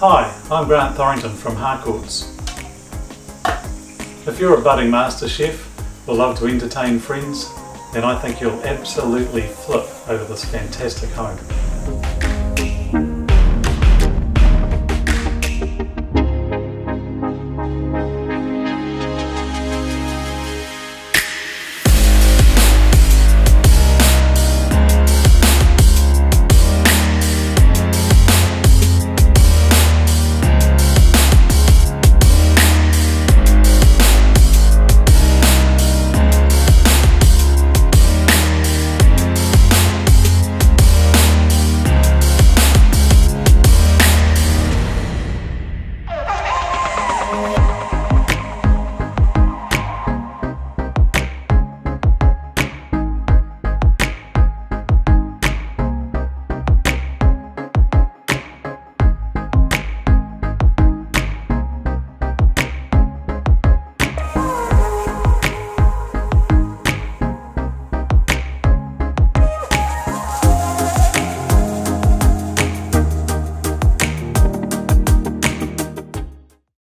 Hi, I'm Grant Thorrington from Harcourts. If you're a budding master chef or love to entertain friends, then I think you'll absolutely flip over this fantastic home.